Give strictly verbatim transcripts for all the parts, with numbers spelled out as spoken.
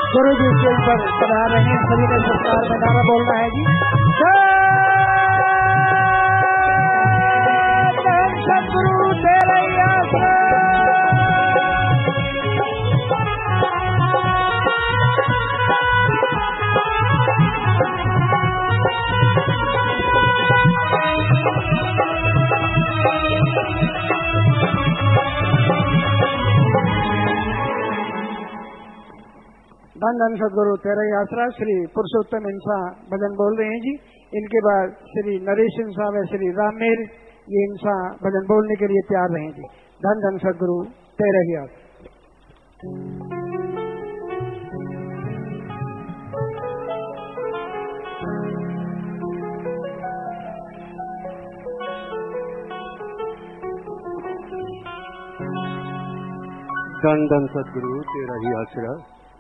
गुरु जी stage पर पधार रहे हैं, सभी ने सत्कार में नारा बोलना है जी। सतगुरु तेरे आसरा। धन धन सदगुरु तेरा ही आसरा। श्री पुरुषोत्तम इंसा भजन बोल रहे हैं जी। इनके बाद श्री नरेश इंसा व श्री रामेर ये इंसा भजन बोलने के लिए तैयार रहे जी। धन धन सदगुरु तेरा ही आसरा। धन धन सदगुरु तेरा ही आसरा।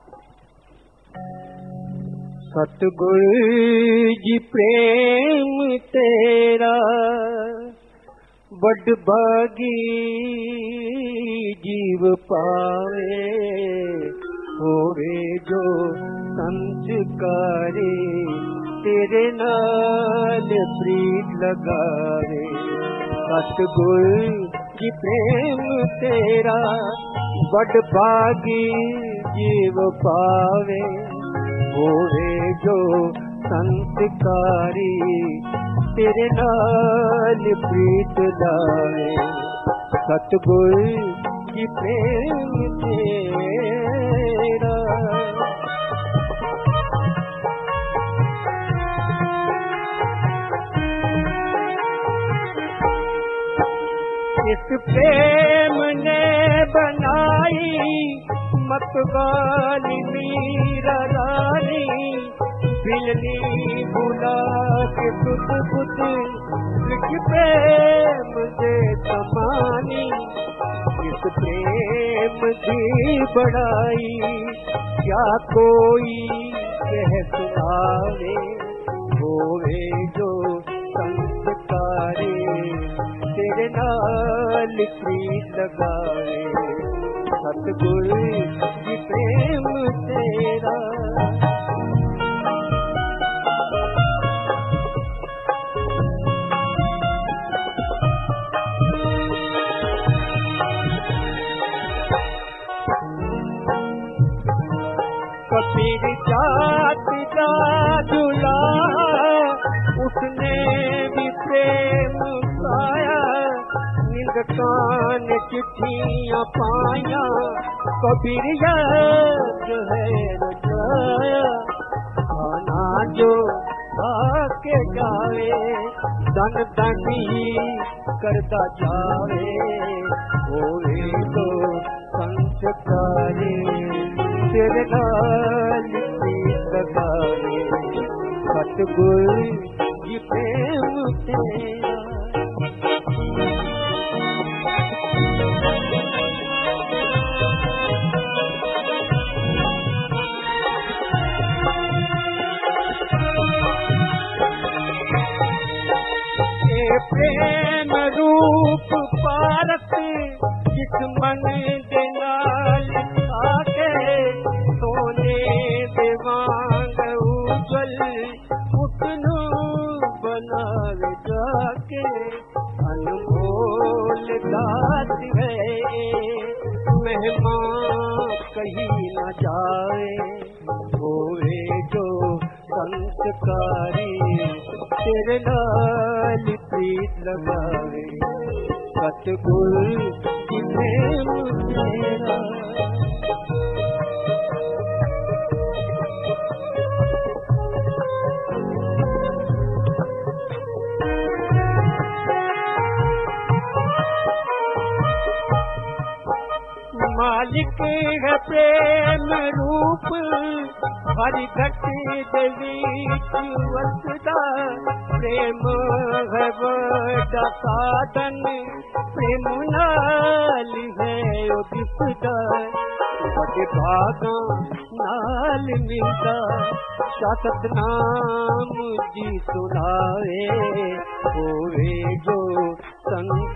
सतगुरु जी प्रेम तेरा बड़ भागी जीव पावे, होवे जो संस्कारी तेरे नाल प्रीत लगावे। सतगुरु जी प्रेम तेरा बड़ भागी जीव पावे, होवे जो संस्कारी तेरे नाल प्रीत लावे। सतगुरु की प्रेम तेरा इस प्रेम ने बनाई मतवाली मीरा रानी, बिलनी बुला के बुत बुत लिख प्रेम दे समानी। इस प्रेम की बड़ाई क्या कोई कह सुनावे, होवे जो संस्कारी तेरे नाल प्रीत लगावे। सतगुरु जी प्रेम तेरा कबीर जात का दूल्हा उसने भी प्रेम पाया, नींद कान चिट्ठियां पाया कबीर याद है रजाया। खाना जो आके जावे दन दन ही करता जावे, होवे तो संस्कारी तेरे नाल प्रीत लगावे। सतगुरु जी प्रेम तेरा प्रेम रूप पारत जिस मन दे नाल आके, सोने दे वांग उजल उठनू बनावे जाके। अनमोल दात है मेहमान कहीं न जाए, होवे जो संस्कारी तेरे नाल प्रीत लगावे। सतगुरु जी प्रेम तेरा मालिक है प्रेम रूप हरि घट देवीच वसदा। प्रेम है बड़ा साधन प्रेम नाल है बिसदा। बड़े भागा नाल मिलदा सतनाम जी सुनावे, होवे जो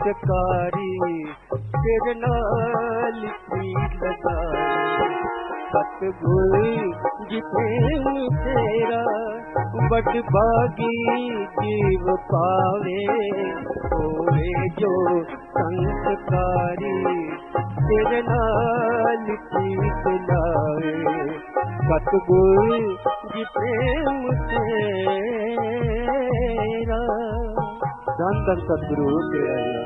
संस्कारी तेरे नाल प्रीत लगावे। सतगुर जी प्रेम तेरा बड़ भागी जीव पावे होए जो संस्कारी तेरे नाल प्रीत लावे सतगुर जी प्रेम तेरा। धन धन सतगुरु तेरा ही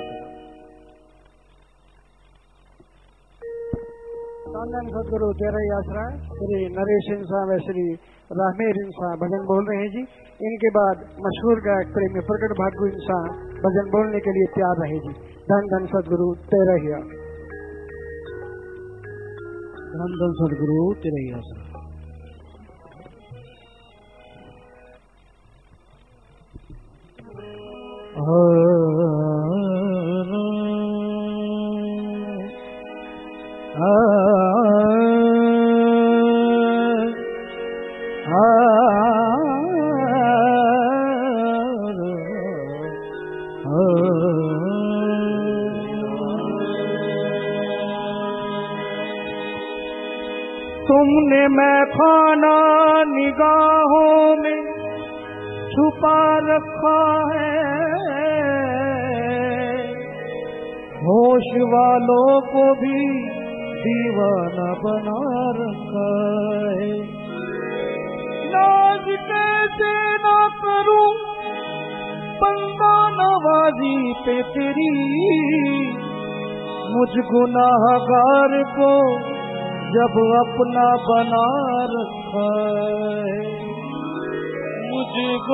धन सतगुरु तेरा ही आसरा। श्री नरेश साहब व श्री रामेर साहब भजन बोल रहे हैं जी। इनके बाद मशहूर गायक प्रेमी प्रकट भाटगु साहब भजन बोलने के लिए तैयार रहे जी। धन धन सतगुरु तेरा ही धन धन सतगुरु तेरा ही आसरा। तुमने मैं खाना निगाहों में छुपा रखा है, होश वालों को भी दीवाना बना रखा है। नाज कैसे ना करूं बंदा नवाजी पे तेरी, मुझ गुनाहगार को जब अपना बना रखा है। मुझ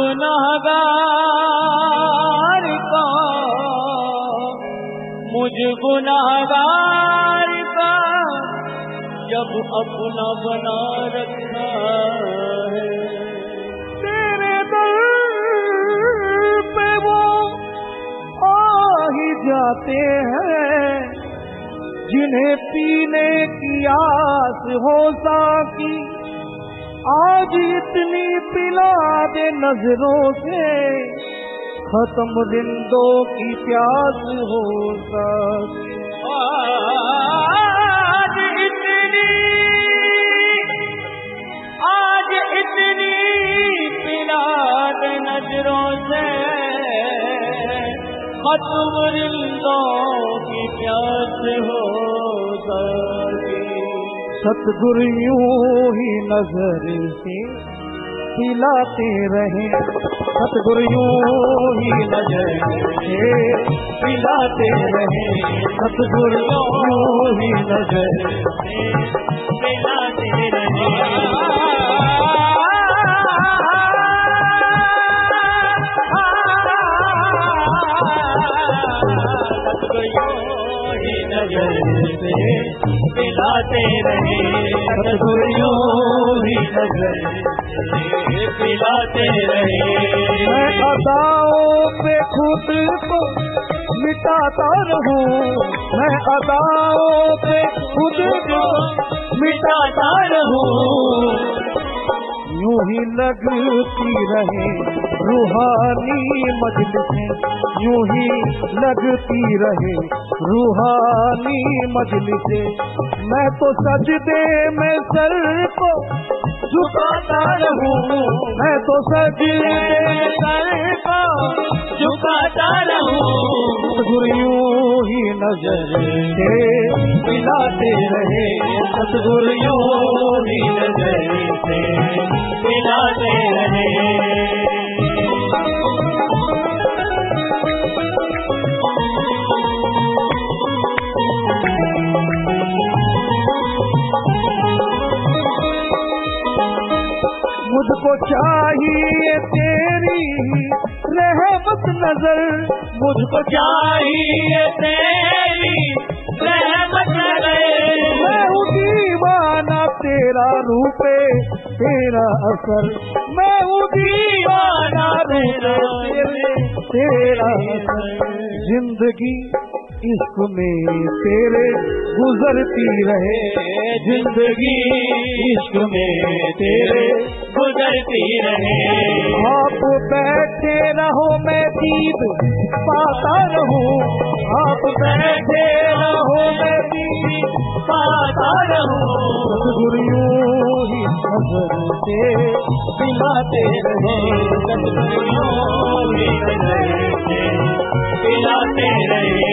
गुनाहगार को मुझ गुनाहगार का जब अपना बना रखा है। तेरे दर पे वो आ ही जाते हैं जिन्हें पीने की आस हो साकी, आज इतनी पिला दे नजरों से खत्म रिंदों की प्यास हो साकी। आज इतनी आज इतनी पिला दे नजरों से खत्म रिंदों की प्यास हो साकी। सतगुरु यूं ही नजर से पिलाते रहे, सतगुरु यूं ही नजर से पिलाते रहे, सतगुरु यूं ही नजर से पिलाते रहे। पिलाते रहे सतगुरु यूं ही नजर से पिलाते रहे। मैं अदाओं पे खुद को मिटाता रहूं, मैं अदाओं पे खुद को मिटाता रहूं, यूं ही लगती रहे रूहानी मजलिसें, यूं ही लगती रहे रूहानी मजलिसें। मैं तो सजदे में सर को झुकाता रहूं, मैं तो सजदे में सर को झुकाता रहूं। सतगुरु यूं ही नजर से पिलाते रहे, सतगुरु यूं ही नजर से पिलाते रहे। मुझको चाहिए तेरी रहमत नजर, मुझको चाहिए तेरी रहमत नजर। मैं हूँ दीवाना तेरा रूपे तेरा असर, मैं हूँ दीवाना तेरा तेरा असर। जिंदगी इश्क में तेरे गुजरती रहे, जिंदगी इश्क में तेरे गुजरती रहे। आप बैठे रहो मैं दीद पाता रहूं, आप बैठे रहो मैं दीद पाता रहूं, सतगुरु यूं ही नजर से पिलाते रहे, सतगुरु यूं ही नजर से पिलाते रहे।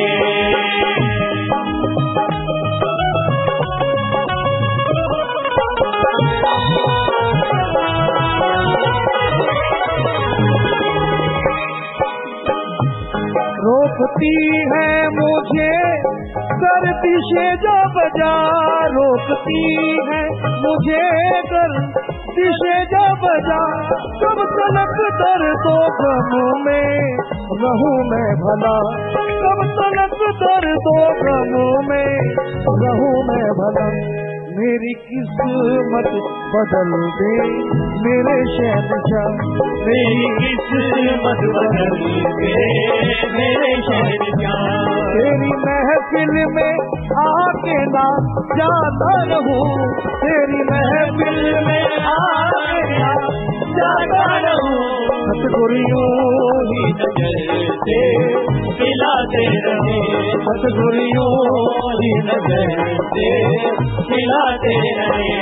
रोकती है मुझे करती से जो बजा, रोकती है मुझे करती से जो बजा, कब तलक दर्दो गम में रहूं मैं भला, कब तलक दर्दो गम में रहूं मैं भला। मेरी किस्मत बदल दे मेरे शहंशाह, मेरी किस्मत बदल दे मेरे शहंशाह, तेरी महफिल में आके ना जाता रहूं, तेरी महफिल में आके ना जाता रहूं। सतगुरु यूं ही नजर से पिलाते रहे, सतगुरु यूं ही नजर से पिलाते रहे।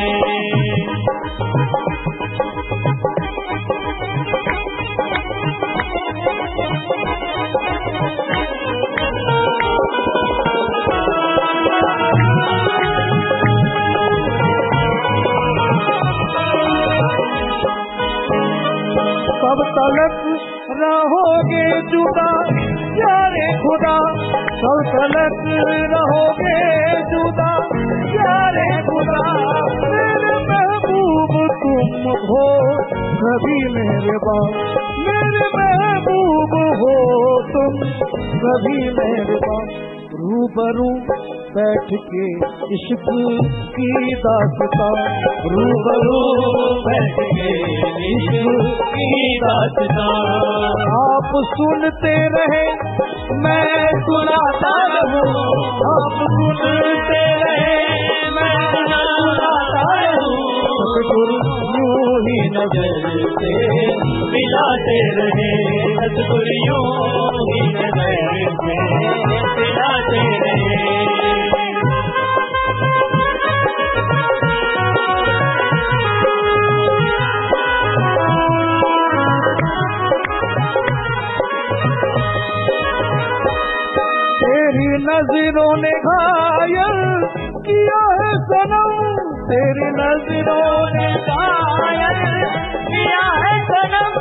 कब तलक रहोगे जुदा प्यारे खुदा, कब तलक रहोगे जुदा प्यारे खुदा। मेरे महबूब तुम हो कभी मेरे बाप, मेरे महबूब हो तुम कभी मेरे बाप। रूबरू बैठ के इश्क की दास्तां, रूबरू बैठ के इश्क की दास्तां, आप सुनते रहे मैं सुनाता रहूं, आप सुनते रहे मैं सुनाता रहूं। सतगुरु यूं ही नजर से पिलाते रहे, सतगुरु यूं ही नजर से पिलाते रहे। तेरी नजरों ने घायल किया है सनम, तेरी नजरों ने घायल किया है सनम।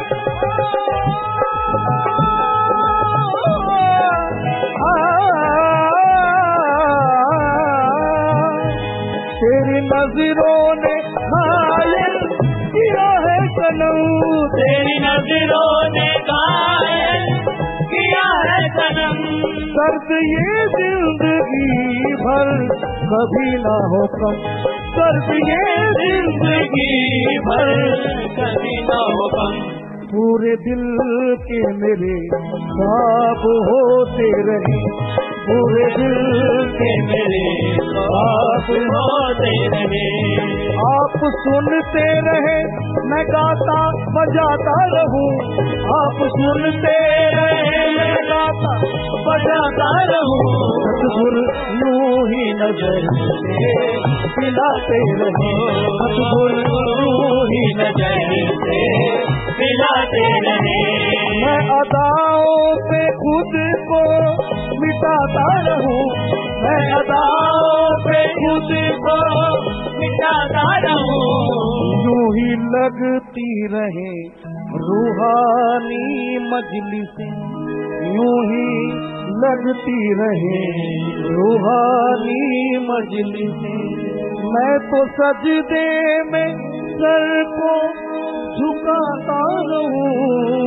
तेरी नजरों ने घायल किया है सनम, तेरी नजरों ने घायल किया है सनम। दर्द ये जिंदगी भर कभी ना हो कम, दर्द ये जिंदगी भर कभी ना हो कम। पूरे दिल के मेरे ख्वाब होते रहे, पूरे दिल के मेरे ख्वाब होते रहे। आप सुनते रहे मैं गाता बजाता रहूं, आप सुनते रहे मैं गाता बजाता रहूं। सतगुरु यूं ही नजर से पिलाते रहे, सतगुरु यूं ही नजर से पिलाते रहे। मैं अदाओं पे खुद को मिटाता रहूं, मैं अदाओं पे खुद को मिटाता रहूं। यूं ही लगती रहे रूहानी मजलिसें, यूं ही लगती रहे रूहानी मजलिसें। मैं तो सजदे में सर को झुकाता रहूं,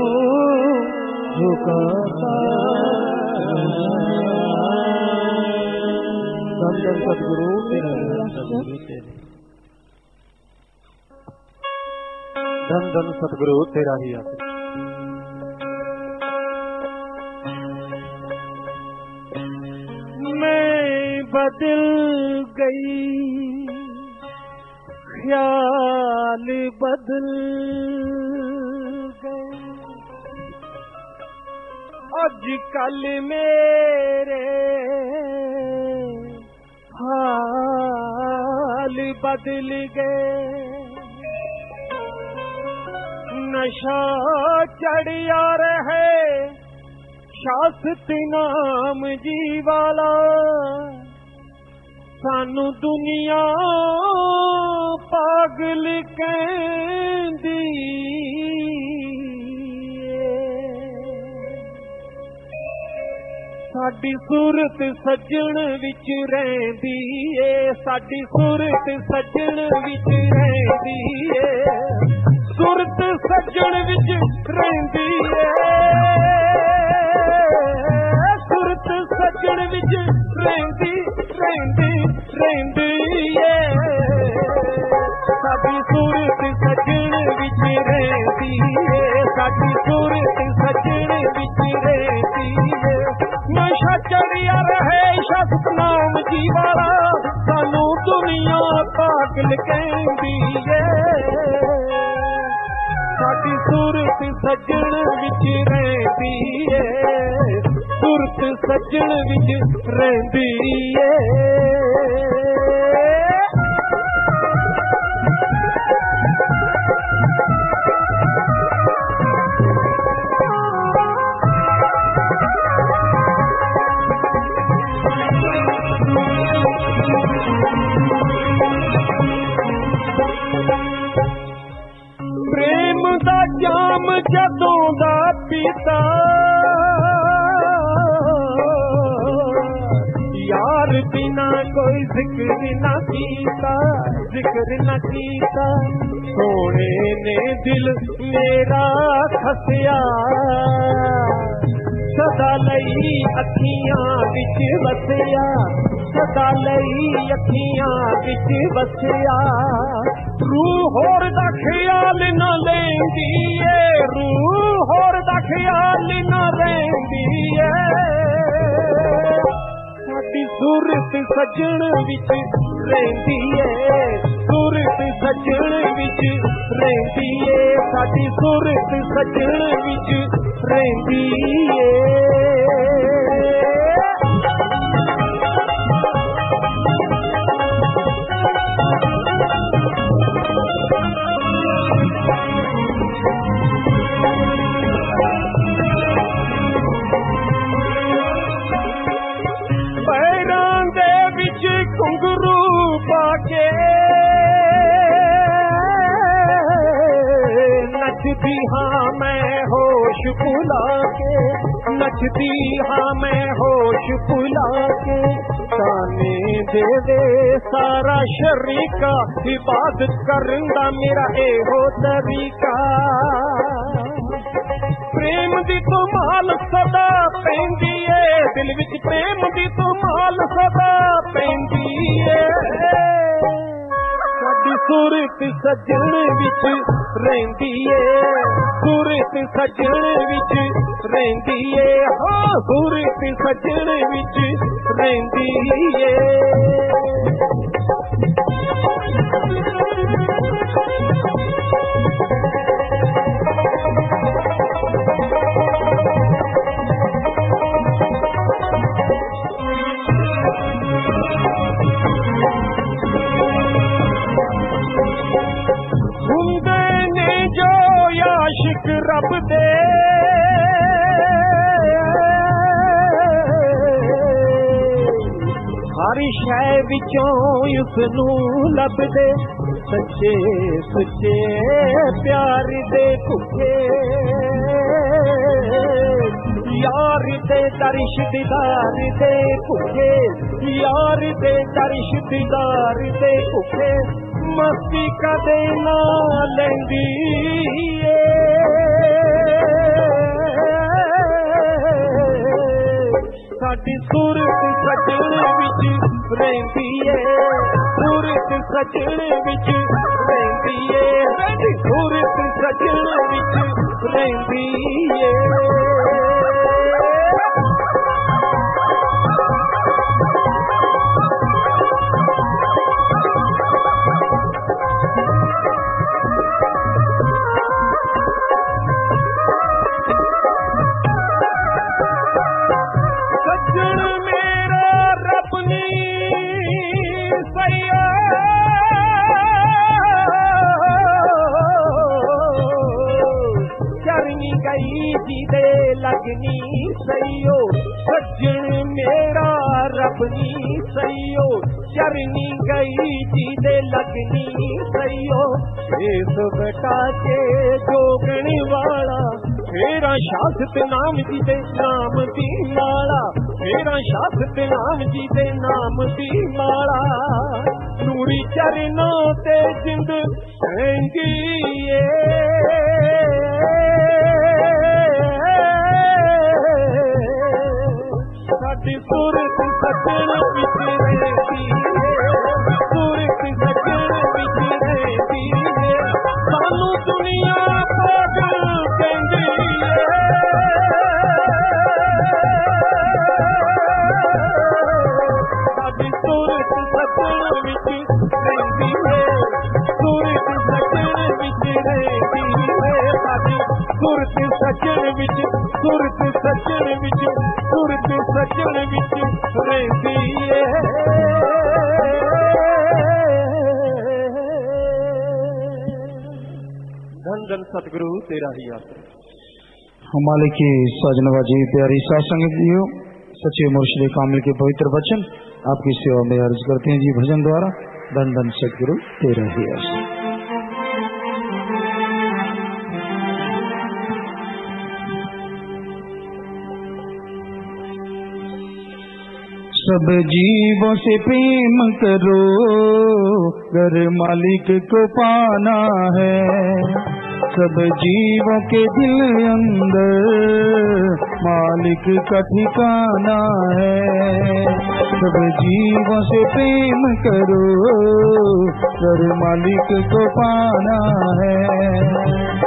झुकाता। धन सतगुरु तेरा, धन धन सतगुरु तेरा ही आशीर्वाद। मैं बदल गई, ख्याल बदल गए, आजकल मेरे हाल बदल गए, नशा चढ़िया रहे शासत नाम जी वाला, सानू दुनिया पागल कहंदी साडी सूरत सजण विच रहंदी ए, साडी सूरत सजण विच रहंदी ए, सूरत सजण विच रहंदी ए, सूरत सजण विच रहंदी रहंदी रहंदी ए, साडी सूरत सजण विच रहंदी ए, साडी सूरत सजण विच रहंदी ए, नशा चढ़िया रहे शब्द नाम जी वाला, सानू दुनिया पागल कहंदी ए, साडी सूरत सजण विच रहंदी ए, सूरत सजण विच रहंदी ए। प्रेम दा जाम जदों दा पीता, यार बिना कोई जिक्र न कीता, जिक्र न कीता, सोने ने दिल मेरा खसिया, सदा लई अखियां विच वसिया, सदा लई अखियां विच वसिया, रूह होर दा ख्याल न लेंदी ए, रूह होर दा ख्याल न लेंदी ए, साडी सूरत सजण विच रहंदी ए, सूरत सजण विच रहंदी ए, साडी सूरत सजण विच रहंदी ए। पैरां दे विच घुंघरू पाके नचदी हाँ मैं होश भुला के, नचदी हाँ मैं होश भुला के, ताने दे दे सारा शरीका, इबादत करंदा मेरा एहो तरीका, प्रेम दी धमाल सदा पैंदी ए, दिल विच प्रेम दी धमाल सदा पैंदी ए, साडी सूरत सजण विच रहंदी ए, सूरत सजण विच रहंदी ए, हाँ सूरत सजण विच रहंदी ए। हुंदे ने जो आशिक रब दे, हर शै विचों उसनू लभदे, सच्चे सुच्चे प्यार दे भुखे, यार दे दरिश दीदार दे भुखे, यार दे दरिश दीदार दे भुखे, मस्ती कदे ना लेंदी साडी सूरत सजण विच रहंदी ए, सूरत सजण विच रहंदी ए, साडी सूरत सजण विच रहंदी ए। सजण मेरा रब नी सईयो सज्जन मेरा रब नी सईयो चरनी गई जी दे लगनी सईयो इस बेटा के जोगण वाला मेरा शासत नाम जी दे नाम दी माला मेरा शासत नाम जी दे नाम दी माला नूरी चरणों ते जिंद सेंगी साडी सूरत सजन विच रहती सूरत सजन विच रहती सानू दुनिया पागल कहंदी साडी सूरत सजन विच रहती सूरत सजन विच रहती साडी सूरत सजन विच सूरत सजन विच सूरत सजन विच रहती धन धन सतगुरु तेरा ही आश्रय। हमारे की साजनवाजी प्यारी सासंग जीओ सच्चे मुर्शिद कामिल के पवित्र वचन आपकी सेवा में अर्ज करते हैं जी भजन द्वारा। धन धन सतगुरु तेरा ही आश्रय। सब जीवों से प्रेम करो घर मालिक को पाना है। सब जीवों के दिल अंदर मालिक का ठिकाना है। सब जीवों से प्रेम करो घर मालिक को पाना है।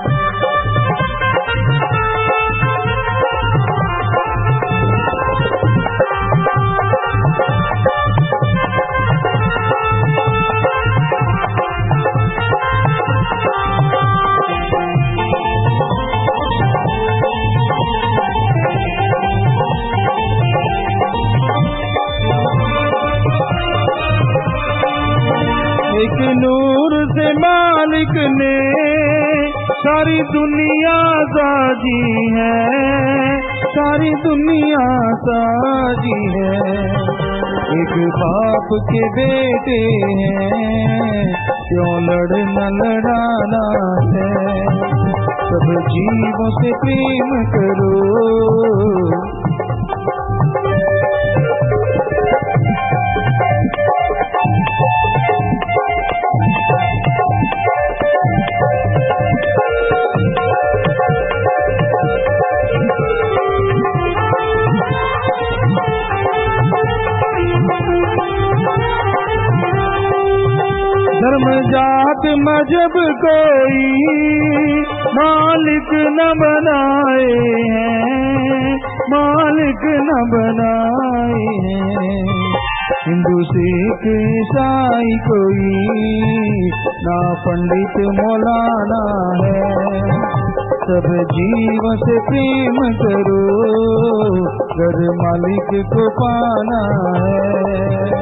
एक नूर से मालिक ने सारी दुनिया साजी है। सारी दुनिया साजी है। एक बाप के बेटे हैं क्यों लड़ना लड़ाना है। सब जीवों से प्रेम करो धर्म जात मजहब कोई मालिक न बनाए हैं। मालिक न बनाए हैं। हिंदू सिख ईसाई कोई ना पंडित मौलाना है। सब जीव से प्रेम करो घर मालिक को पाना है।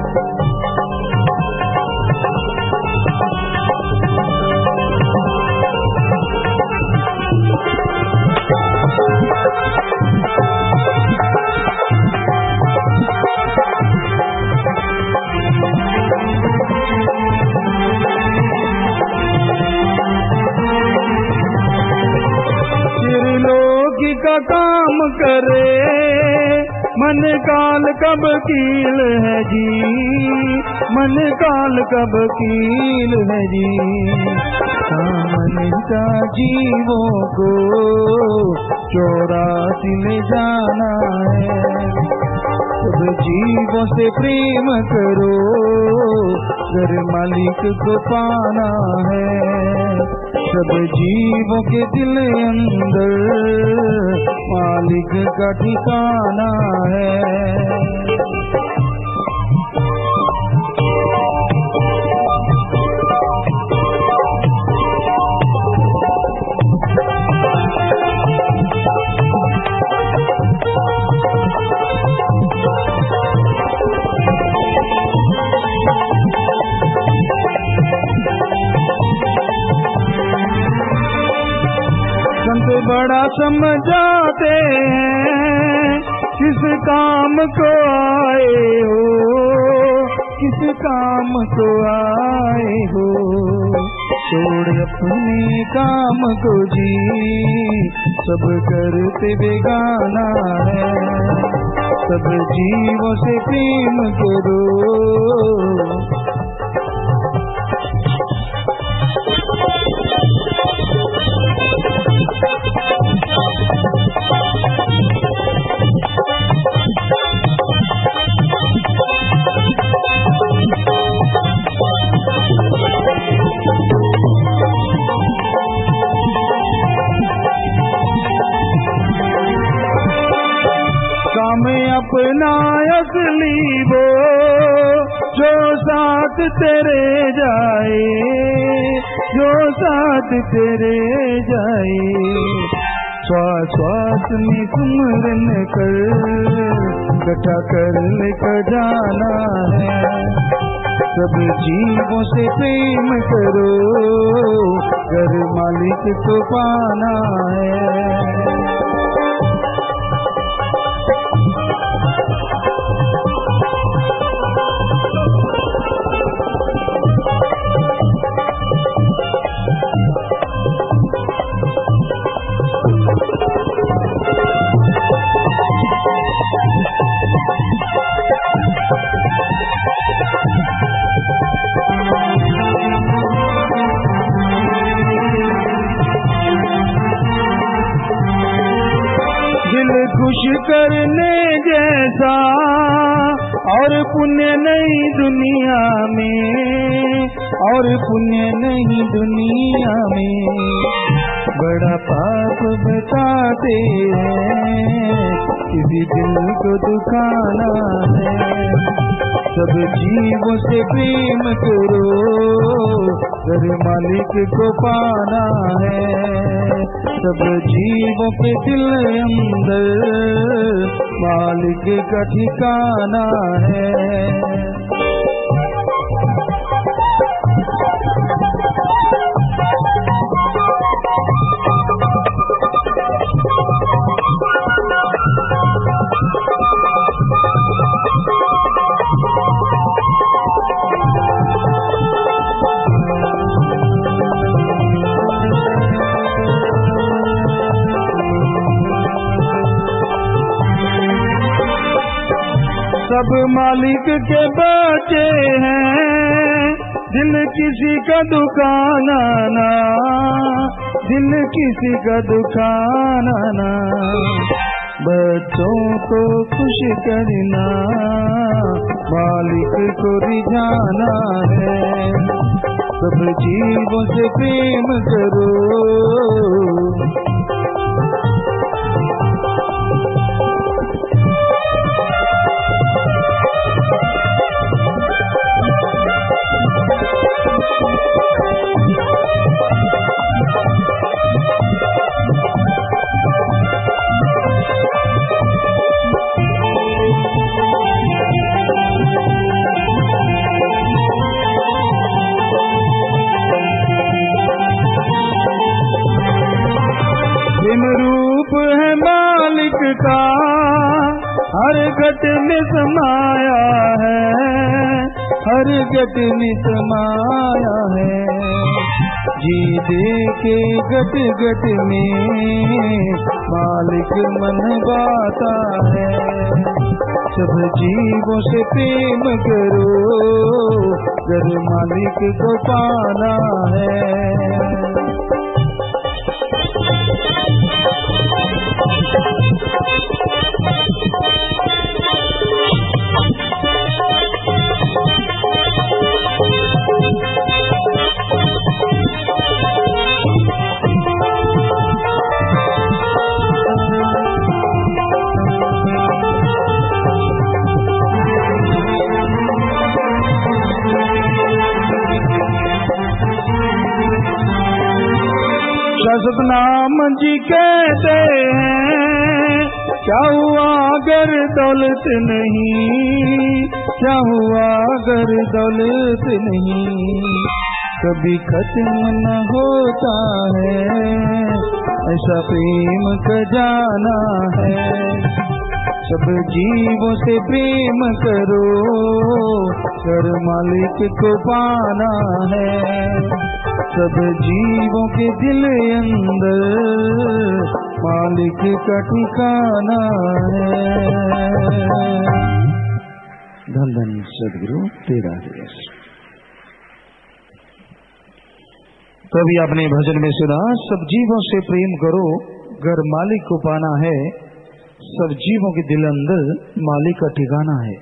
का काम करे मन काल कब कील है जी। मन काल कब कील है जी। सामन का जीवों को चौरासी ले जाना है। सब जीवों से प्रेम करो घर मालिक को पाना है। सब जीवों के दिल अंदर मालिक का ठिकाना है। संत बड़ा समझाते हैं, किस काम को आए हो, किस काम को आए हो। छोड़ अपने काम को जी, सब करते बेगाना है, सब जीवों से प्रेम करो। काम अपना असली वो जो साथ तेरे जाए, जो साथ तेरे जाए। श्वास श्वास में सुमरन कर, इकट्ठा कर लेकर जाना है, सब जीवों से प्रेम करो, घर मालिक को पाना है। खुश करने जैसा और पुण्य नहीं दुनिया में, और पुण्य नहीं दुनिया में। बड़ा पाप बताते हैं, किसी दिल को दुखाना है, सब जीवों से प्रेम करो, घर मालिक को पाना है। सब जीवों के दिल अंदर मालिक का ठिकाना है। सब मालिक के बच्चे हैं, दिल किसी का दुखाना ना, दिल किसी का दुखाना ना। बच्चों को खुश करना, मालिक को रिझाना है, सब जीवों से प्रेम करो। रूप है मालिक का, हर घट में समाया है, हर घट में समाया है। जी दे के घट घट में मालिक मन बाता है, सब जीवों से प्रेम करो, घर मालिक को पाना है। सतनाम जी कहते हैं, क्या हुआ अगर दौलत नहीं, क्या हुआ अगर दौलत नहीं। कभी खत्म न होता है, ऐसा प्रेम खजाना है। सब जीवों से प्रेम करो, कर मालिक को पाना है। सब जीवों के दिल अंदर मालिक का ठिकाना है। धन धन सदगुरु तेरा देश। तो अभी आपने भजन में सुना, सब जीवों से प्रेम करो, घर मालिक को पाना है। सब जीवों के दिल अंदर मालिक का ठिकाना है।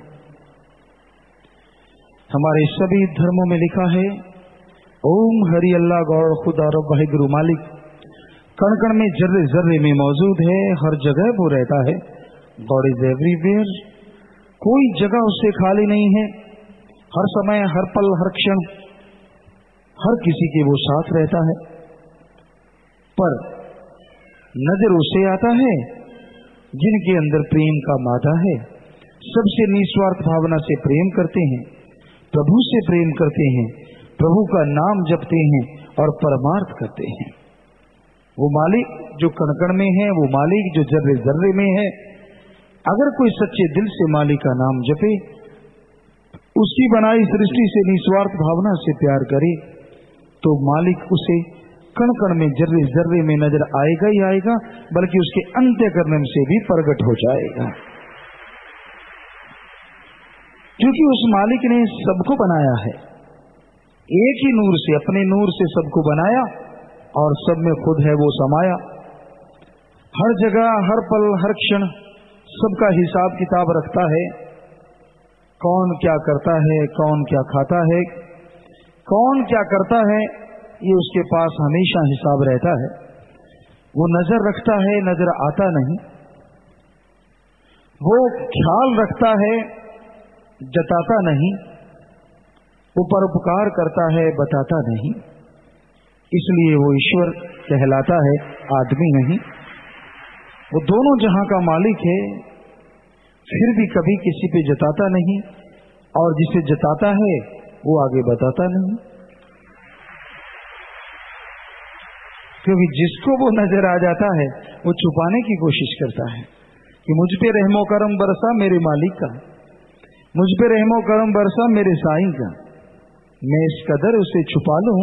हमारे सभी धर्मों में लिखा है, ओम हरि अल्लाह गौर खुदा रब वाहिगुरु मालिक कण कण में जर्रे जर्रे में मौजूद है, हर जगह वो रहता है। गॉड इज एवरीवेयर, कोई जगह उससे खाली नहीं है। हर समय, हर पल, हर क्षण, हर किसी के वो साथ रहता है। पर नजर उसे आता है जिनके अंदर प्रेम का मादा है, सबसे निस्वार्थ भावना से प्रेम करते हैं, प्रभु से प्रेम करते हैं, प्रभु का नाम जपते हैं और परमार्थ करते हैं। वो मालिक जो कण कण में है, वो मालिक जो जर्रे जर्रे में है, अगर कोई सच्चे दिल से मालिक का नाम जपे, उसकी बनाई सृष्टि से निस्वार्थ भावना से प्यार करे, तो मालिक उसे कण कण में जर्रे जर्रे में नजर आएगा ही आएगा, बल्कि उसके अंत्यकरण से भी प्रकट हो जाएगा। क्योंकि उस मालिक ने सबको बनाया है, एक ही नूर से, अपने नूर से सबको बनाया और सब में खुद है वो समाया। हर जगह, हर पल, हर क्षण सबका हिसाब किताब रखता है। कौन क्या करता है, कौन क्या खाता है, कौन क्या करता है, ये उसके पास हमेशा हिसाब रहता है। वो नजर रखता है, नजर आता नहीं। वो ख्याल रखता है, जताता नहीं। वो परोपकार करता है, बताता नहीं। इसलिए वो ईश्वर कहलाता है, आदमी नहीं। वो दोनों जहां का मालिक है, फिर भी कभी किसी पे जताता नहीं, और जिसे जताता है वो आगे बताता नहीं। क्योंकि जिसको वो नजर आ जाता है, वो छुपाने की कोशिश करता है कि मुझ पे रहमो करम बरसा मेरे मालिक का, मुझ पे रहमो करम बरसा मेरे साईं का। मैं इस कदर उसे छुपा लूं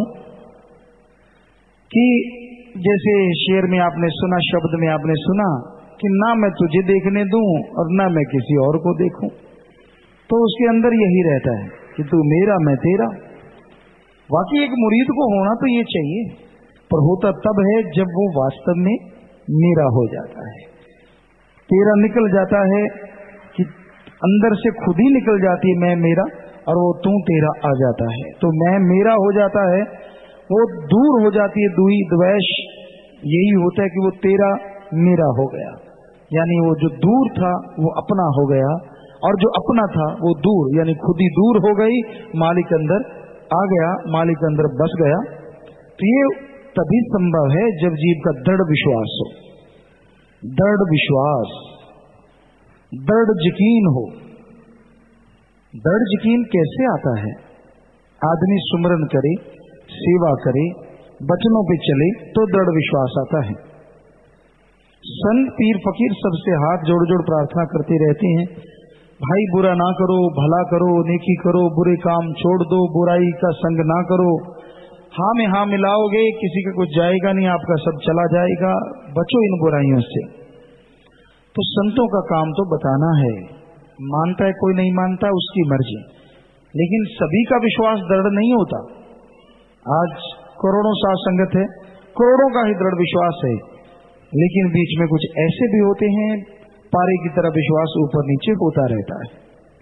कि जैसे शेर में आपने सुना, शब्द में आपने सुना कि ना मैं तुझे देखने दूं और ना मैं किसी और को देखूं। तो उसके अंदर यही रहता है कि तू मेरा, मैं तेरा। वाकई एक मुरीद को होना तो ये चाहिए, पर होता तब है जब वो वास्तव में मेरा हो जाता है। तेरा निकल जाता है कि अंदर से खुद ही निकल जाती है मैं मेरा, और वो तू तेरा आ जाता है। तो मैं मेरा हो जाता है, वो दूर हो जाती है दुई द्वेष। यही होता है कि वो तेरा मेरा हो गया, यानी वो जो दूर था वो अपना हो गया, और जो अपना था वो दूर, यानी खुद ही दूर हो गई, मालिक अंदर आ गया, मालिक अंदर बस गया। तो ये तभी संभव है जब जीव का दृढ़ विश्वास हो, दृढ़ विश्वास, दृढ़ यकीन हो। दृढ़ यकीन कैसे आता है? आदमी सुमरन करे, सेवा करे, बचनों पे चले तो दृढ़ विश्वास आता है। संत पीर फकीर सबसे हाथ जोड़ जोड़ प्रार्थना करते रहते हैं, भाई बुरा ना करो, भला करो, नेकी करो, बुरे काम छोड़ दो, बुराई का संग ना करो। हाँ में हाँ मिलाओगे, किसी का कुछ जाएगा नहीं, आपका सब चला जाएगा, बचो इन बुराइयों से। तो संतों का काम तो बताना है, मानता है कोई नहीं मानता उसकी मर्जी, लेकिन सभी का विश्वास दृढ़ नहीं होता। आज करोड़ों साथ संगत है, करोड़ों का ही दृढ़ विश्वास है, लेकिन बीच में कुछ ऐसे भी होते हैं पारे की तरह विश्वास ऊपर नीचे होता रहता है।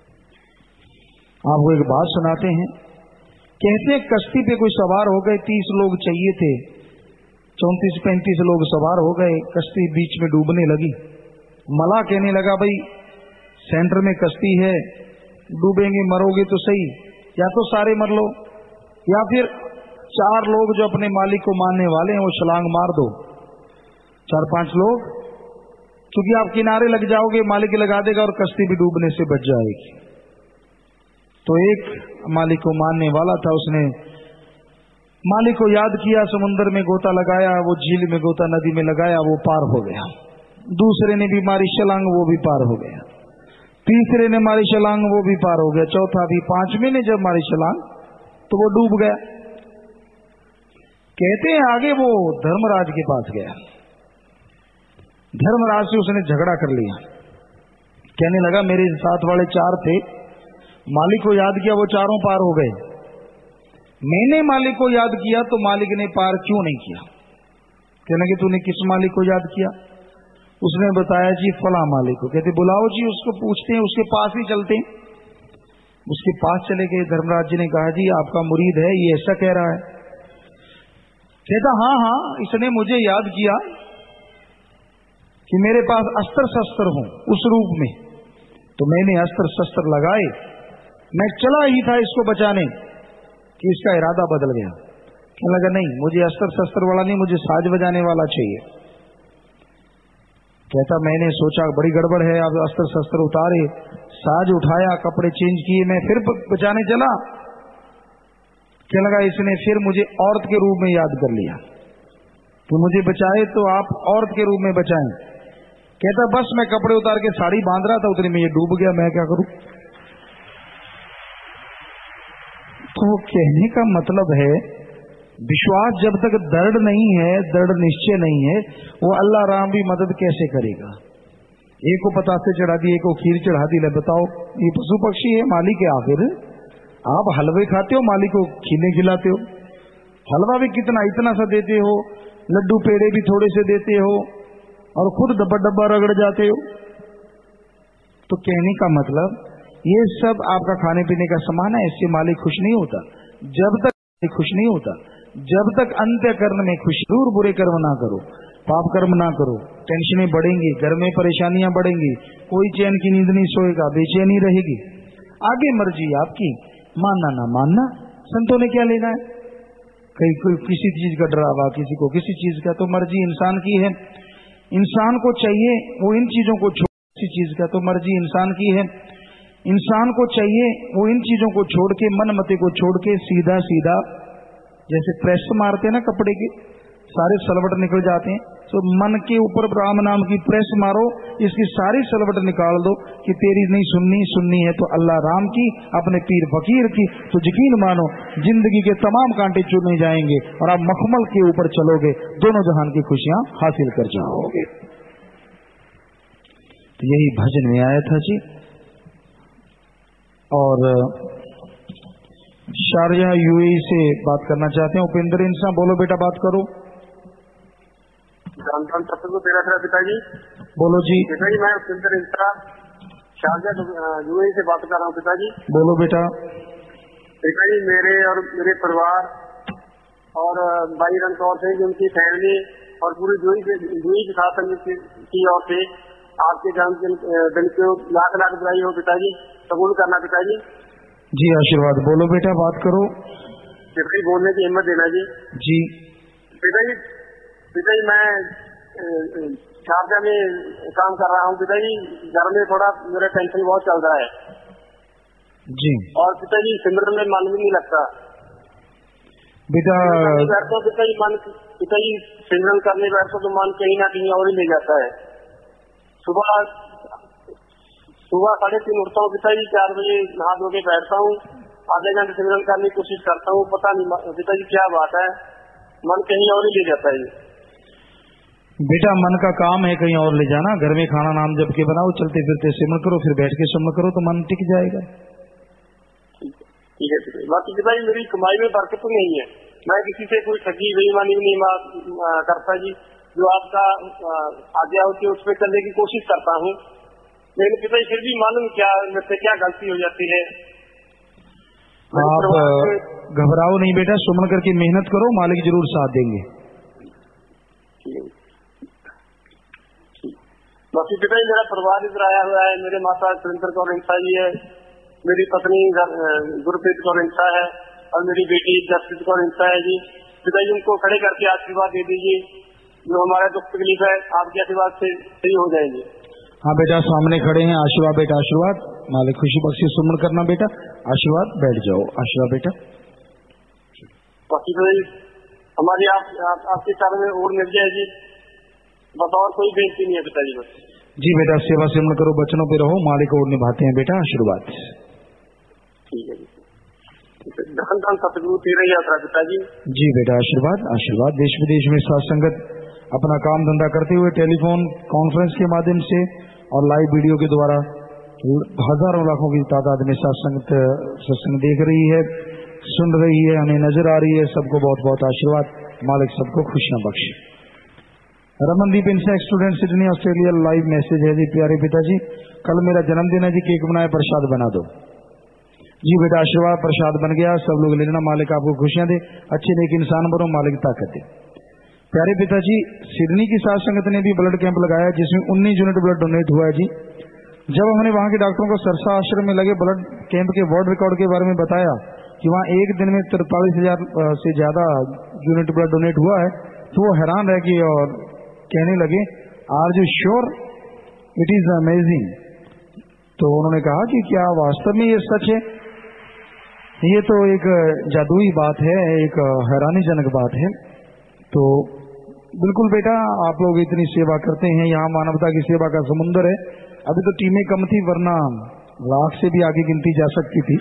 आपको एक बात सुनाते हैं, कहते हैं कश्ती पे कोई सवार हो गए, तीस लोग चाहिए थे, चौंतीस पैंतीस लोग सवार हो गए, कश्ती बीच में डूबने लगी। मला कहने लगा, भाई सेंटर में कश्ती है, डूबेंगे, मरोगे तो सही, या तो सारे मर लो, या फिर चार लोग जो अपने मालिक को मानने वाले हैं वो छलांग मार दो। चार पांच लोग, क्योंकि आप किनारे लग जाओगे, मालिक लगा देगा और कश्ती भी डूबने से बच जाएगी। तो एक मालिक को मानने वाला था, उसने मालिक को याद किया, समुद्र में गोता लगाया, वो झील में गोता नदी में लगाया, वो पार हो गया। दूसरे ने भी मारी छलांग, वो भी पार हो गया। तीसरे ने मारी छलांग, वो भी पार हो गया। चौथा भी, पांचवें ने जब मारी छलांग तो वो डूब गया। कहते हैं आगे वो धर्मराज के पास गया। धर्मराज से उसने झगड़ा कर लिया। कहने लगा मेरे साथ वाले चार थे, मालिक को याद किया, वो चारों पार हो गए। मैंने मालिक को याद किया तो मालिक ने पार क्यों नहीं किया? कहने लगे तूने किस मालिक को याद किया? उसने बताया जी फला मालिक को। कहते बुलाओ जी, उसको पूछते हैं, उसके पास ही चलते हैं। उसके पास चले गए। धर्मराज जी ने कहा जी आपका मुरीद है, ये ऐसा कह रहा है। कहता हाँ हाँ, इसने मुझे याद किया कि मेरे पास अस्त्र शस्त्र हों उस रूप में, तो मैंने अस्त्र शस्त्र लगाए, मैं चला ही था इसको बचाने कि इसका इरादा बदल गया। कहने लगा नहीं, मुझे अस्त्र शस्त्र वाला नहीं, मुझे साज बजाने वाला चाहिए। कहता मैंने सोचा बड़ी गड़बड़ है, अब अस्त्र शस्त्र उतारे, साज उठाया, कपड़े चेंज किए, मैं फिर बचाने चला। कहने लगा इसने फिर मुझे औरत के रूप में याद कर लिया, तो मुझे बचाए तो आप औरत के रूप में बचाएं। कहता बस मैं कपड़े उतार के साड़ी बांध रहा था, उतने में ये डूब गया, मैं क्या करूं? तो कहने का मतलब है विश्वास जब तक दृढ़ नहीं है, दृढ़ निश्चय नहीं है, वो अल्लाह राम भी मदद कैसे करेगा? एक को पतासे चढ़ा दी, एक को खीर चढ़ा दी, ले बताओ ये पशु पक्षी है, मालिक है। आखिर आप हलवे खाते हो, मालिक को खीने खिलाते हो। हलवा भी कितना इतना सा देते हो, लड्डू पेड़े भी थोड़े से देते हो, और खुद डब्बा डब्बा रगड़ जाते हो। तो कहने का मतलब ये सब आपका खाने पीने का सामान है, इससे मालिक खुश नहीं होता। जब तक खुश नहीं होता, जब तक अंत्यकरण में खुश, दूर बुरे कर्म ना करो, पाप कर्म ना करो, टेंशनें बढ़ेंगी, घर में परेशानियां बढ़ेंगी, कोई चैन की नींद नहीं सोएगा, बेचैनी रहेगी। आगे मर्जी आपकी, मानना ना मानना संतों ने क्या लेना है? कहीं कोई किसी चीज का डरावा, किसी को किसी चीज का, तो मर्जी इंसान की है। इंसान को चाहिए वो इन चीजों को छोड़, किसी चीज का तो मर्जी इंसान की है। इंसान को चाहिए वो इन चीजों को छोड़ के, मन मते को छोड़ के सीधा सीधा, जैसे प्रेस मारते ना कपड़े के, सारे सलवट निकल जाते हैं, तो मन के ऊपर राम नाम की प्रेस मारो, इसकी सारी सलवट निकाल दो कि तेरी नहीं सुननी, सुननी है तो अल्लाह राम की, अपने पीर फकीर की। तो यकीन मानो जिंदगी के तमाम कांटे चुने जाएंगे और आप मखमल के ऊपर चलोगे, दोनों जहान की खुशियां हासिल कर जाओगे। तो यही भजन में आया था जी। और शारजा यूएई से बात करना चाहते हैं उपेंद्र इंसान, बोलो बेटा बात करो। पिताजी बोलो जी। पिताजी मैं उपेंद्र इंसान शारजा यूएई से बात कर रहा हूँ पिताजी। बोलो बेटा। पिताजी मेरे और मेरे परिवार और भाई रणकौर सिंह उनकी फैमिली और पूरी यूएई से यूएई के साथ की ओर से आपके जन्मदिन को लाख लाख बधाई हो पिताजी, कबूल करना पिताजी। जी आशीर्वाद। बोलो बेटा बात करो। पिताजी बोलने की हिम्मत देना जी। जी पिताजी पिताजी मैं शारजा में काम कर रहा हूँ पिताजी, घर में थोड़ा मेरा टेंशन बहुत चल रहा है जी। और पिताजी सिमरन में मन भी नहीं लगता बेटा। बैठता पिताजी मन पिताजी सिमरन करने बैठता तो मन कहीं ना कहीं और ही ले जाता है। सुबह सुबह साढ़े तीन उठता हूँ पिताजी, चार बजे नहा धो के बैठता हूँ, आधे घंटे सिमरन करने की कोशिश करता हूँ, पता नहीं पिताजी क्या बात है, मन कहीं और ही ले जाता है। बेटा मन का काम है कहीं और ले जाना। घर में खाना नाम जब के बनाओ, चलते फिरते सिमरन करो, फिर बैठ के सिमरन करो तो मन टिक जाएगा। ठीक है पिताजी। बाकी पिताजी मेरी कमाई में बरकत तो नहीं है, मैं किसी से कोई ठगी बेईमानी नहीं करता जी, जो आपका आज्ञा होती है उस पर करने की कोशिश करता हूँ, लेकिन पिताजी फिर भी मालूम क्या मेरे से क्या गलती हो जाती है। आप घबराओ नहीं बेटा, सुमन करके मेहनत करो, मालिक जरूर साथ देंगे। बाकी पिताजी मेरा परिवार इधर आया हुआ है, मेरे माता सुरेंद्र कौर इंसा जी है, मेरी पत्नी गुरप्रीत कौर इंसा है और मेरी बेटी जसप्रीत कौर इंसा है जी। पिताजी उनको खड़े करके आशीर्वाद दे दीजिए, जो हमारा दुख तकलीफ है आपके आशीर्वाद से सही हो जाएगी। हाँ बेटा सामने खड़े हैं, आशीर्वाद बेटा आशीर्वाद, मालिक खुशी बख्शी सुमन करना बेटा, आशीर्वाद, बैठ जाओ, आशीर्वाद बेटा। बाकी तो हमारी आप, आप आपके चरण में और मिल जाए जी, बताओ कोई बेनती नहीं है पिताजी बस। जी बेटा, सेवा सिमरण करो, बचनों पे रहो, मालिक और निभाते हैं बेटा, आशीर्वाद। ठीक है जी, धन धन सतगुरु तेरा यात्रा पिताजी। जी बेटा, आशीर्वाद आशीर्वाद। देश विदेश में साथ संगत अपना काम धंधा करते हुए टेलीफोन कॉन्फ्रेंस के माध्यम से और लाइव वीडियो के द्वारा हजारों लाखों की तादाद में सत्संग सत्संग देख रही है, सुन रही है, हमें नजर आ रही है। सबको बहुत बहुत आशीर्वाद, मालिक सबको खुशियां बख्शे। Ramandeep Insan student Sydney Australia, live message है जी। प्यारे पिताजी, कल मेरा जन्मदिन है जी, केक बनाए प्रसाद बना दो। जी बेटा, आशीर्वाद, प्रसाद बन गया, सब लोग लेना। मालिक आपको खुशियां दे, अच्छे नेक इंसान बनो, मालिक ताकत दे। प्यारे पिताजी, सिडनी की साथ संगत ने भी ब्लड कैंप लगाया जिसमें उन्नीस यूनिट ब्लड डोनेट हुआ है जी। जब हमने वहां के डॉक्टरों को सरसा आश्रम में लगे ब्लड कैंप के वर्ल्ड रिकॉर्ड के बारे में बताया कि वहां एक दिन में तिरतालीस हजार से ज्यादा यूनिट ब्लड डोनेट हुआ है, तो वो हैरान रह गए और कहने लगे, are you sure, it is amazing. तो उन्होंने कहा कि क्या वास्तव में ये सच है? ये तो एक जादुई बात है, एक हैरानीजनक बात है। तो बिल्कुल बेटा, आप लोग इतनी सेवा करते हैं, यहाँ मानवता की सेवा का समुंदर है। अभी तो टीमें कम थी, वरना लाख से भी आगे गिनती जा सकती थी।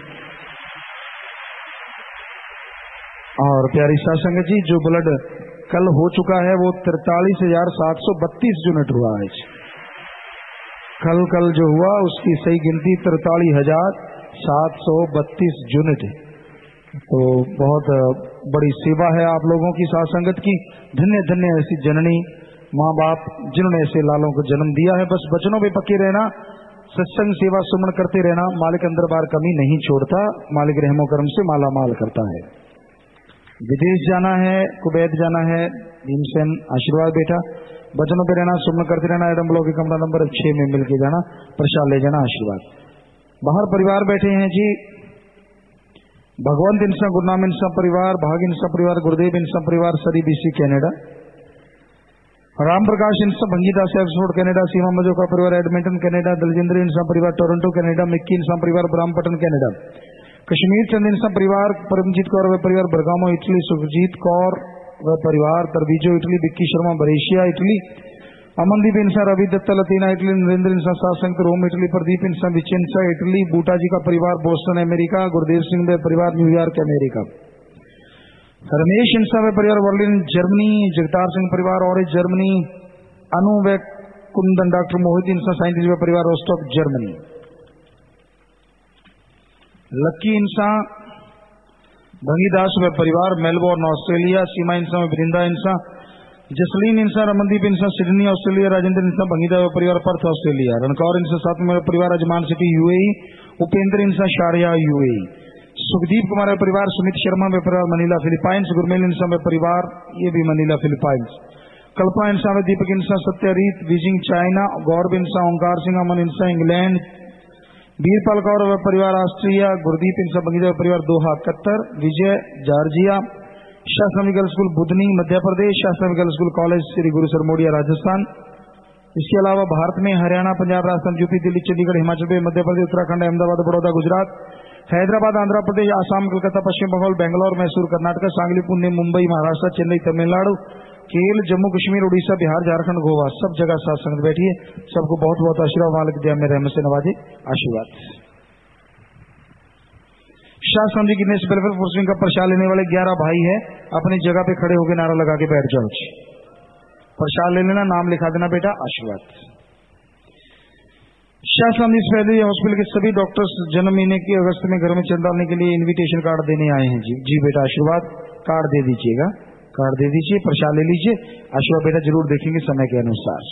और प्यारी साथ संगत जी, जो ब्लड कल हो चुका है वो तिरतालीस हजार सात सौ बत्तीस यूनिट हुआ है। कल कल जो हुआ उसकी सही गिनती तिरतालीस हजार सात सौ बत्तीस यूनिट है। तो बहुत बड़ी सेवा है आप लोगों की, साथ संगत की। धन्य धन्य ऐसी जननी माँ बाप जिन्होंने ऐसे लालों को जन्म दिया है। बस बचनों पे पक्के रहना, सत्संग सेवा सुमन करते रहना, मालिक अंदर बार कमी नहीं छोड़ता, मालिक रहमो करम से माला माल करता है। विदेश जाना है, कुवैत जाना है, भीमसेन आशीर्वाद बेटा, बचनों पे रहना, सुमन करते रहना। एडम ब्लॉक के कमरा नंबर छह में मिलके जाना, प्रसाद ले जाना, आशीर्वाद। बाहर परिवार बैठे हैं जी, भगवंत इंसा, गुरनाम इंसा परिवार, भाग इंसा परिवार, गुरुदेव इंसा परिवार, Surrey BC Canada, Ram Prakash Insan Bhangidas Oxford Canada, Seema Majoka परिवार एडमिंटन कैनेडा, दलजिंद्र इंसा परिवार टोरंटो कैनेडा, मिक्की इंसा परिवार ब्राह्मपटन कैनेडा, कश्मीर चंद इंसा परिवार, परमजीत कौर व परिवार बरगामो इटली, सुखजीत कौर व परिवार Treviso Italy, Vicky Sharma Brescia Italy, Amandeep Insan, Ravi Datta Latina Italy, Narendra Insan सासंग Rome Italy, Pradeep Insan Vicenza Italy, Buta ji का परिवार बोस्टन अमेरिका, गुरुदेव सिंह व परिवार न्यूयॉर्क अमेरिका, रमेश इंसा व परिवार वर्लिन जर्मनी, जगतार सिंह परिवार और जर्मनी, अनु व कुंदन डॉक्टर मोहित इंसा साइंटिस्ट व परिवार रोस्टॉक जर्मनी, लक्की इंसा भंगीदास व परिवार मेलबोर्न ऑस्ट्रेलिया, सीमा इंसा व वृंदा इंसा, जसलीन इंसा, रमनदीप इंसा सिडनी ऑस्ट्रेलिया, राजेंद्र इंसा भंगीदा व परिवार पर्थ ऑस्ट्रेलिया, रणकौर इंसा साथ में परिवार Ajman city UAE, Upendra Insan Sharjah UAE, Sukhdeep Kumar व परिवार, सुमित शर्मा व परिवार मनीला फिलीपाइंस, गुरमेल इंसा व परिवार ये भी मनीला फिलीपाइंस, कल्पना इंसा व Deepak Insan Satyarit Beijing China, Gaurav Insan, Onkar Singh Aman Insan England, Veerpal Kaur व परिवार ऑस्ट्रिया, गुरदीप इंसा भंगीदा व परिवार Doha Qatar, Vijay Georgia, Shastri girls school Budhni Madhya Pradesh, Shastri girls school college Shri Guru Sar Modia Rajasthan. इसके अलावा भारत में हरियाणा, पंजाब, राजस्थान, यूपी, दिल्ली, चंडीगढ़, हिमाचल प्रदेश, मध्य प्रदेश, उत्तराखंड, अहमदाबाद, बड़ौदा, गुजरात, हैदराबाद, आंध्र प्रदेश, आसाम, कलकत्ता, पश्चिम बंगाल, बेंगलोर, मैसूर, कर्नाटक, सांगली, पुणे, मुंबई, महाराष्ट्र, चेन्नई, तमिलनाडु, केरल, जम्मू कश्मीर, उड़ीसा, बिहार, झारखंड, गोवा, सब जगह साथ संगत बैठी है। सबको बहुत बहुत आशीर्वाद, मालिक दया में रहमत से नवाजे, आशीर्वाद। Shah Swami ji green S welfare force wing का प्रसाद लेने वाले ग्यारह भाई है, अपनी जगह पे खड़े होकर नारा लगा के बैठ जाओ। प्रसाद ले लेना, नाम लिखा देना बेटा, आशीर्वाद। शाह स्वामी फैमिली हॉस्पिटल के सभी डॉक्टर्स जन्म महीने की अगस्त में घर में चंदा डालने के लिए इनविटेशन कार्ड देने आए हैं जी। जी बेटा, आशीर्वाद कार्ड दे दीजिएगा, कार्ड दे दीजिए, प्रसाद ले लीजिए, आशीर्वाद बेटा जरूर देखेंगे समय के अनुसार।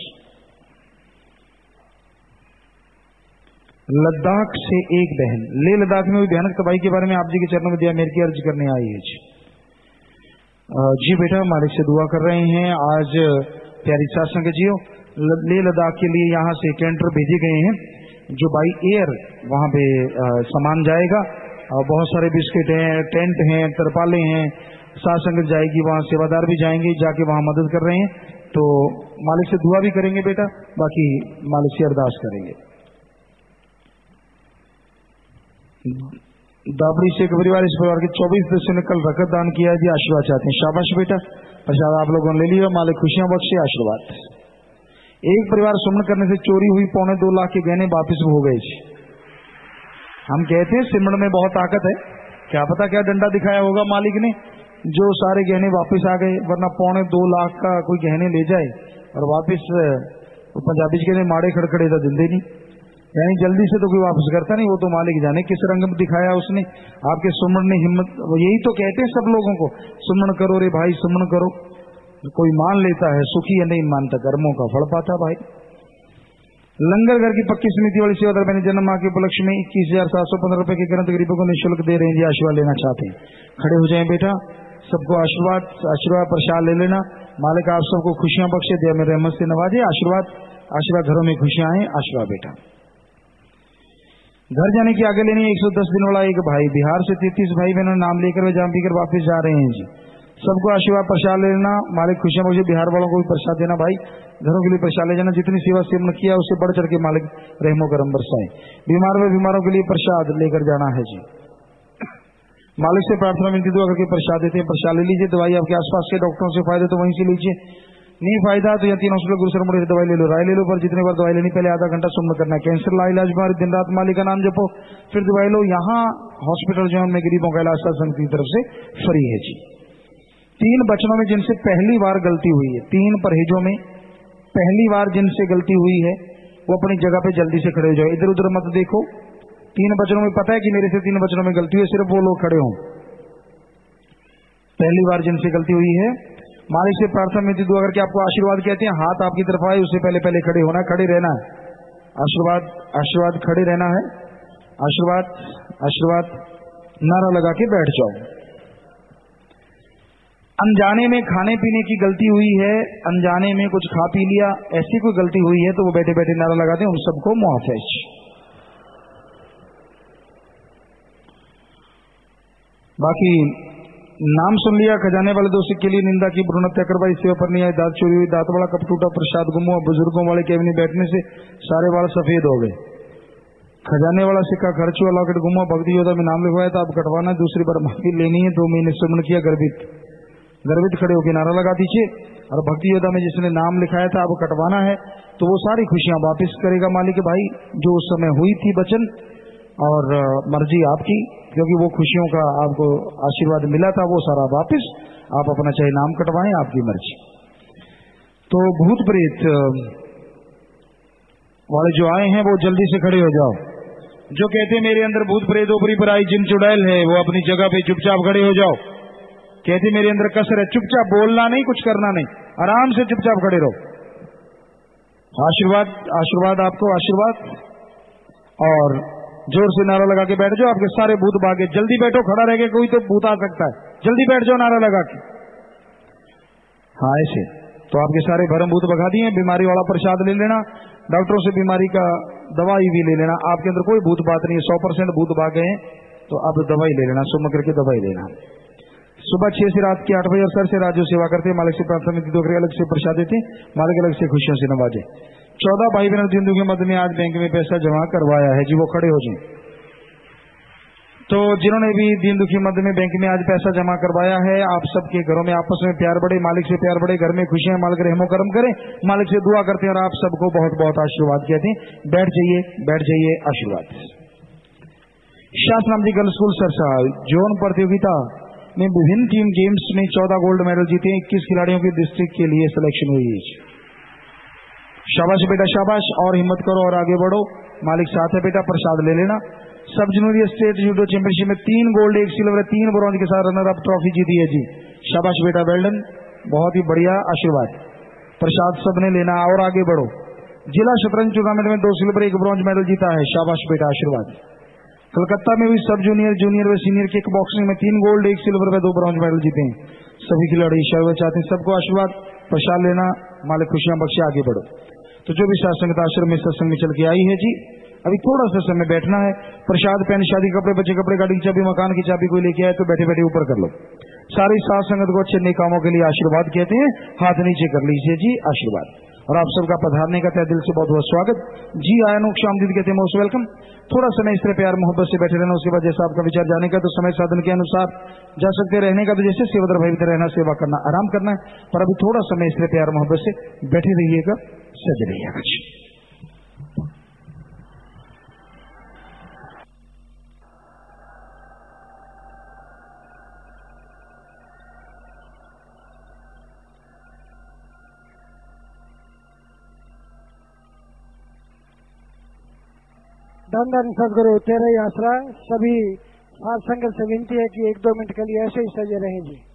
लद्दाख से एक बहन, ले लद्दाख में हुई भयानक तबाही के बारे में आप जी के चरणों में दिया मेरे की अर्ज करने आई है जी। जी बेटा, मालिक से दुआ कर रहे हैं। आज प्यारी साथ संगत जियो, ले लद्दाख के लिए यहाँ से टेंडर भेजे गए हैं जो बाई एयर वहाँ पे सामान जाएगा। और बहुत सारे बिस्किट हैं, टेंट हैं, तरपाले हैं, साथ संगत जाएगी वहाँ, सेवादार भी जाएंगे, जाके वहाँ मदद कर रहे हैं। तो मालिक से दुआ भी करेंगे बेटा, बाकी मालिक से अरदास करेंगे। दाबड़ी से एक परिवार, इस परिवार के चौबीस सदस्यों ने कल रकत दान किया जी, आशीर्वाद चाहते हैं। शाबाश बेटा, प्रसाद आप लोगों ने ले लिया, मालिक खुशियां बख्शे, आशीर्वाद। एक परिवार सुमन करने से चोरी हुई पौने दो लाख के गहने वापिस हो गए जी। हम कहते हैं सिमरन में बहुत ताकत है, क्या पता क्या डंडा दिखाया होगा मालिक ने, जो सारे गहने वापस आ गए, वरना पौने दो लाख का कोई गहने ले जाए और वापस पंजाबी कहते माड़े खड़खड़े तो दिंदे नहीं, यानी जल्दी से तो कोई वापस करता नहीं, वो तो मालिक जाने किस रंग में दिखाया उसने। आपके सुमन ने हिम्मत, यही तो कहते हैं सब लोगों को, सुमन करो रे भाई सुमन करो। कोई मान लेता है सुखी है, नहीं मानता कर्मों का फल पाता भाई। लंगर घर की पक्की समिति वाली सेवा मैंने जन्म माह के उपलक्ष्य में इक्कीस हजार सात सौ पंद्रह रुपए के ग्रंथ गरीबों को निःशुल्क दे रहे हैं जी, आशीर्वाद लेना चाहते हैं, खड़े हो जाएं बेटा, सबको आशीर्वाद आशीर्वाद प्रसाद ले लेना। मालिक आप सबको खुशियां बख्शे, दया में रहमत से नवाजे, आशीर्वाद आशीर्वाद घरों में खुशियां आए, आशीर्वाद बेटा। घर जाने की आगे लेनी, एक सौ दस दिन वाला एक भाई बिहार से तैतीस भाई बहनों नाम लेकर वे जाम पीकर वापस जा रहे हैं जी, सबको आशीर्वाद प्रसाद ले लेना। मालिक खुशियां बख्शे, बिहार वालों को भी प्रसाद देना भाई, घरों के लिए प्रसाद ले जाना। जितनी सेवा सेवन किया उससे बढ़ चढ़ के मालिक रहमो करम बरसाए। बीमार व बीमारों के लिए प्रसाद लेकर जाना है जी। मालिक से प्रार्थना विनती दुआ करके प्रसाद देते हैं, प्रसाद ले लीजिए। दवाई आपके आसपास के डॉक्टरों से फायदे तो वहीं से लीजिए, नहीं फायदा तो यहाँ तीन हॉस्पिटल गुरुसर मुड़े से दवाई ले लो, राय ले लो, पर जितने बार दवाई लेनी पहले आधा घंटा सुमन करना है। कैंसर ला इलाज बार दिन रात मालिक का नाम जपो, फिर दवाई लो। यहाँ हॉस्पिटल जो है उनमें गरीबों का इलाज संघ की तरफ से फ्री है जी। तीन बचनों में जिनसे पहली बार गलती हुई है, तीन परहेजों में पहली बार जिनसे गलती हुई है वो अपनी जगह पे जल्दी से खड़े हो जाओ, इधर उधर मत देखो। तीन बचनों में पता है कि मेरे से तीन बचनों में गलती हुई, सिर्फ वो लोग खड़े हों। पहली बार जिनसे गलती हुई है, मालिक से प्रार्थना में दुआ करके आपको आशीर्वाद कहते हैं, हाथ आपकी तरफ आए उससे पहले पहले खड़े होना, खड़े रहना है। आशीर्वाद आशीर्वाद खड़े रहना है, आशीर्वाद आशीर्वाद नारा लगा के बैठ जाओ। अनजाने में खाने पीने की गलती हुई है, अनजाने में कुछ खा पी लिया, ऐसी कोई गलती हुई है तो वो बैठे बैठे नारा लगाते हैं, उन सबको मुआफ है। बाकी नाम सुन लिया, खजाने वाले दोस्त के लिए निंदा की, भ्रूण हत्या करवाई, सेवा पर नहीं आई, दांत चोरी हुई, दांत बड़ा कप टूटा, प्रसाद गुम हुआ, बुजुर्गों वाले केबिन में बैठने से सारे बाल सफेद हो गए, खजाने वाला सिक्का खर्च हुआ, लॉकेट गुम हुआ, भक्ति योद्धा में नाम लिखवाया था, अब कटवाना, दूसरी बार माफी लेनी है, दो महीने सुमन किया, गर्भित गर्भित खड़े होकर नारा लगा दीजिए। और भक्ति योद्धा में जिसने नाम लिखाया था अब कटवाना है, तो वो सारी खुशियां वापस करेगा मालिक भाई, जो उस समय हुई थी वचन और मर्जी आपकी, क्योंकि वो खुशियों का आपको आशीर्वाद मिला था, वो सारा वापस आप अपना चाहे नाम कटवाएं, आपकी मर्जी। तो भूत प्रेत वाले जो आए हैं वो जल्दी से खड़े हो जाओ। जो कहते मेरे अंदर भूत प्रेत ऊपरी पर आई जिन चुड़ैल है, वो अपनी जगह पे चुपचाप खड़े हो जाओ। कहते मेरे अंदर कसर है, चुपचाप बोलना नहीं, कुछ करना नहीं, आराम से चुपचाप खड़े रहो। आशीर्वाद आशीर्वाद आपको आशीर्वाद, और जोर से नारा लगा के बैठ जाओ, आपके सारे भूत भागे। जल्दी बैठो, खड़ा रह के कोई तो भूत आ सकता है, जल्दी बैठ जाओ नारा लगा के। हाँ ऐसे तो आपके सारे भरम भूत भगा दिए। बीमारी वाला प्रसाद ले लेना, डॉक्टरों से बीमारी का दवाई भी ले लेना। आपके अंदर कोई भूत बात नहीं है, सौ परसेंट भूत भागे हैं, तो आप दवाई ले लेना, सुम करके दवाई लेना। सुबह छह से रात के आठ बजे अवसर से राजो सेवा करते हैं, मालिक से प्रार्थना में दोकरे अलग से प्रसाद देते हैं, मालिक अलग से खुशियों से नवाजे। चौदह भाई बहनों दिन के मध्य में आज बैंक में पैसा जमा करवाया है जी, वो खड़े हो जाए। तो जिन्होंने भी दीन दुखी मध्य में बैंक में आज पैसा जमा करवाया है, आप सबके घरों में आपस में प्यार बढ़े, मालिक से प्यार बढ़े, घर में खुशियां, मालिक रहमो करम करे, मालिक से दुआ करते हैं और आप सबको बहुत बहुत आशीर्वाद कहते हैं। बैठ जाइए बैठ जाइए, आशीर्वाद। Shastra Nam ji girl school Sirsa zone प्रतियोगिता में विभिन्न टीम गेम्स में चौदह गोल्ड मेडल जीते, इक्कीस खिलाड़ियों की डिस्ट्रिक्ट के लिए सिलेक्शन हुई है। शाबाश बेटा शाबाश, और हिम्मत करो और आगे बढ़ो, मालिक साथ है बेटा, प्रसाद ले लेना। सब जूनियर स्टेट जूडो चैंपियनशिप में तीन गोल्ड एक सिल्वर तीन ब्रॉन्ज के साथ रनर अप ट्रॉफी जीती है जी। शाबाश बेटा, वेल्डन, बहुत ही बढ़िया, आशीर्वाद। प्रसाद सबने लेना और आगे बढ़ो। जिला शतरंज टूर्नामेंट में दो सिल्वर एक ब्रॉन्ज मेडल जीता है, शाबाश बेटा, आशीर्वाद। कलकत्ता में भी सब जूनियर जूनियर व सीनियर किक बॉक्सिंग में तीन गोल्ड एक सिल्वर व दो ब्रॉन्ज मेडल जीते हैं। सभी खिलाड़ी ईश्वर चाहते हैं सबको आशीर्वाद प्रसाद लेना, मालिक खुशियां बख्शे, आगे बढ़ो। तो जो भी सत्संग आश्रम में सत्संग में चल के आई है जी, अभी थोड़ा सा समय बैठना है। प्रसाद, पेन, शादी कपड़े, बच्चे कपड़े, गाड़ी की चाबी, मकान की चाबी कोई लेके आए तो बैठे बैठे ऊपर कर लो। सारी सात संगत को अच्छे नेक कामों के लिए आशीर्वाद कहते हैं, हाथ नीचे कर लीजिए जी, आशीर्वाद। और आप सबका पधारने का तहे दिल से बहुत बहुत स्वागत। जी आया नो श्याम दीदी कहते हैं मोस्ट वेलकम। थोड़ा समय इस तरह प्यार मोहब्बत से बैठे रहना, उसके बाद जैसा आपका विचार जाने का तो समय साधन के अनुसार जा सकते, रहने का तो जैसे सेवादार भाई भी रहना, सेवा करना, आराम करना है, पर अभी थोड़ा समय इस तरह प्यार मोहब्बत से बैठे रहिएगा, सज रहिएगा। धन धन सदगुरु तेरा ही आसरा। सभी साथ संगत से विनती है कि एक दो मिनट के लिए ऐसे ही सजे रहें जी।